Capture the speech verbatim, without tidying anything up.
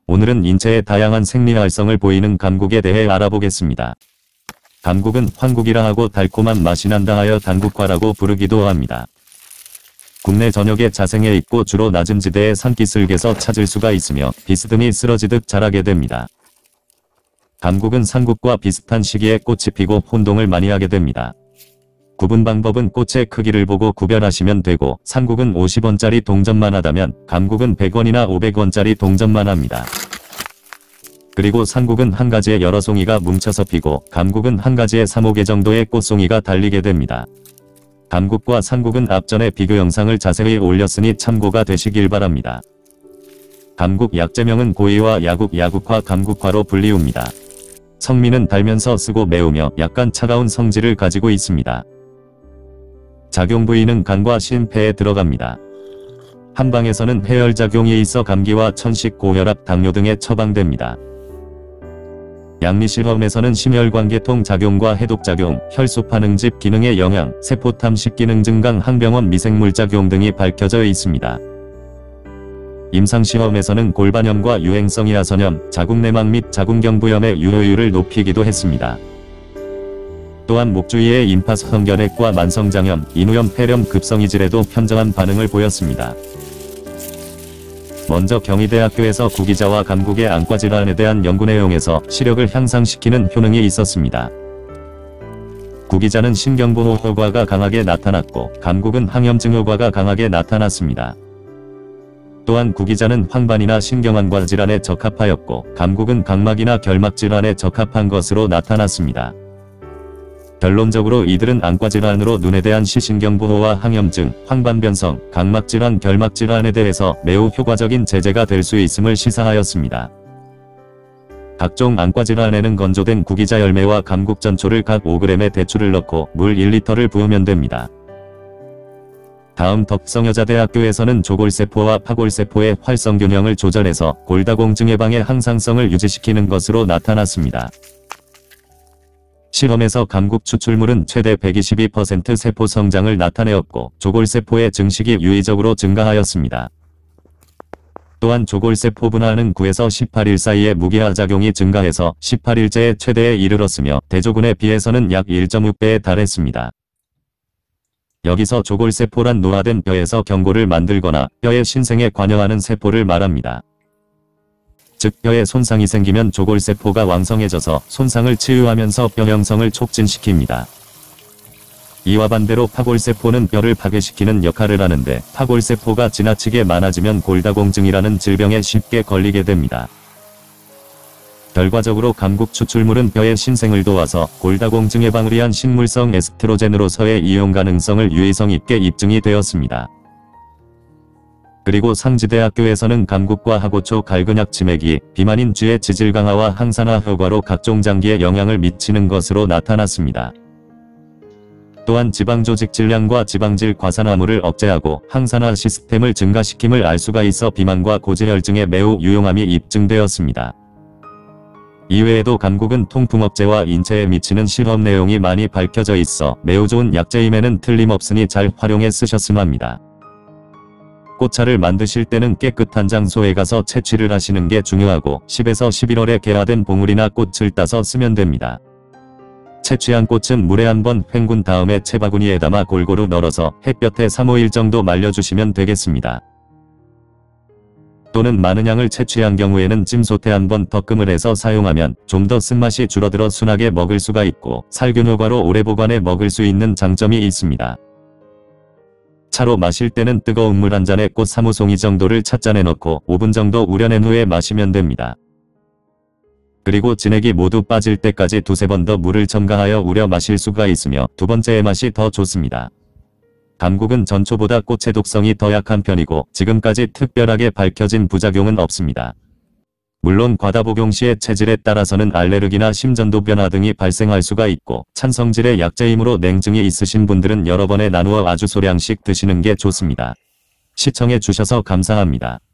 오늘은 인체의 다양한 생리 활성을 보이는 감국에 대해 알아보겠습니다. 감국은 황국이라 하고 달콤한 맛이 난다 하여 단국화라고 부르기도 합니다. 국내 전역에 자생해 있고 주로 낮은 지대의 산기슭에서 찾을 수가 있으며 비스듬히 쓰러지듯 자라게 됩니다. 감국은 상국과 비슷한 시기에 꽃이 피고 혼동을 많이 하게 됩니다. 구분 방법은 꽃의 크기를 보고 구별하시면 되고, 상국은 오십 원짜리 동전만 하다면 감국은 백 원이나 오백 원짜리 동전만 합니다. 그리고 상국은 한 가지에 여러 송이가 뭉쳐서 피고, 감국은 한 가지에 삼, 오 개 정도의 꽃송이가 달리게 됩니다. 감국과 상국은 앞전에 비교 영상을 자세히 올렸으니 참고가 되시길 바랍니다. 감국 약재명은 고이와 야국, 야국화, 감국화로 불리웁니다. 성미는 달면서 쓰고 매우며 약간 차가운 성질을 가지고 있습니다. 작용 부위는 간과 심폐에 들어갑니다. 한방에서는 해열작용이 있어 감기와 천식, 고혈압, 당뇨 등에 처방됩니다. 양리실험에서는 심혈관계통 작용과 해독작용, 혈소판응집 기능의 영향, 세포탐식 기능 증강, 항병원 미생물작용 등이 밝혀져 있습니다. 임상시험에서는 골반염과 유행성 이하선염, 자궁내막 및 자궁경부염의 유효율을 높이기도 했습니다. 또한 목주위의 임파선결핵과 만성장염, 인후염, 폐렴, 급성이질에도 현저한 반응을 보였습니다. 먼저 경희대학교에서 구기자와 감국의 안과질환에 대한 연구 내용에서 시력을 향상시키는 효능이 있었습니다. 구기자는 신경보호 효과가 강하게 나타났고, 감국은 항염증 효과가 강하게 나타났습니다. 또한 구기자는 황반이나 신경안과 질환에 적합하였고, 감국은 각막이나 결막 질환에 적합한 것으로 나타났습니다. 결론적으로 이들은 안과질환으로 눈에 대한 시신경보호와 항염증, 황반변성, 각막질환, 결막질환에 대해서 매우 효과적인 제재가 될 수 있음을 시사하였습니다. 각종 안과질환에는 건조된 구기자 열매와 감국 전초를 각 오 그램의 대추를 넣고 물 일 리터를 부으면 됩니다. 다음 덕성여자대학교에서는 조골세포와 파골세포의 활성균형을 조절해서 골다공증 예방의 항상성을 유지시키는 것으로 나타났습니다. 실험에서 감국 추출물은 최대 백이십이 퍼센트 세포 성장을 나타내었고, 조골세포의 증식이 유의적으로 증가하였습니다. 또한 조골세포 분화는 구에서 십팔 일 사이에 무기화작용이 증가해서 십팔 일째의 최대에 이르렀으며, 대조군에 비해서는 약 일 점 육 배에 달했습니다. 여기서 조골세포란 노화된 뼈에서 경골을 만들거나 뼈의 신생에 관여하는 세포를 말합니다. 즉 뼈에 손상이 생기면 조골세포가 왕성해져서 손상을 치유하면서 뼈 형성을 촉진시킵니다. 이와 반대로 파골세포는 뼈를 파괴시키는 역할을 하는데, 파골세포가 지나치게 많아지면 골다공증이라는 질병에 쉽게 걸리게 됩니다. 결과적으로 감국 추출물은 뼈의 신생을 도와서 골다공증 예방을 위한 식물성 에스트로겐으로서의 이용 가능성을 유의성 있게 입증이 되었습니다. 그리고 상지대학교에서는 감국과 하고초, 갈근약, 치매기, 비만인 쥐의 지질 강화와 항산화 효과로 각종 장기에 영향을 미치는 것으로 나타났습니다. 또한 지방조직 질량과 지방질 과산화물을 억제하고 항산화 시스템을 증가시킴을 알 수가 있어 비만과 고지혈증에 매우 유용함이 입증되었습니다. 이외에도 감국은 통풍 억제와 인체에 미치는 실험 내용이 많이 밝혀져 있어 매우 좋은 약재임에는 틀림없으니 잘 활용해 쓰셨으면 합니다. 꽃차를 만드실 때는 깨끗한 장소에 가서 채취를 하시는 게 중요하고, 십에서 십일월에 개화된 봉우리나 꽃을 따서 쓰면 됩니다. 채취한 꽃은 물에 한번 헹군 다음에 채바구니에 담아 골고루 널어서 햇볕에 삼, 오 일 정도 말려주시면 되겠습니다. 또는 많은 양을 채취한 경우에는 찜솥에 한번 덕금을 해서 사용하면 좀 더 쓴맛이 줄어들어 순하게 먹을 수가 있고, 살균 효과로 오래 보관해 먹을 수 있는 장점이 있습니다. 차로 마실 때는 뜨거운 물 한 잔에 꽃 삼, 오 송이 정도를 찻잔에 넣고 오 분 정도 우려낸 후에 마시면 됩니다. 그리고 진액이 모두 빠질 때까지 두세 번 더 물을 첨가하여 우려 마실 수가 있으며, 두 번째의 맛이 더 좋습니다. 감국은 전초보다 꽃의 독성이 더 약한 편이고, 지금까지 특별하게 밝혀진 부작용은 없습니다. 물론 과다 복용 시에 체질에 따라서는 알레르기나 심전도 변화 등이 발생할 수가 있고, 찬성질의 약재이므로 냉증이 있으신 분들은 여러 번에 나누어 아주 소량씩 드시는 게 좋습니다. 시청해 주셔서 감사합니다.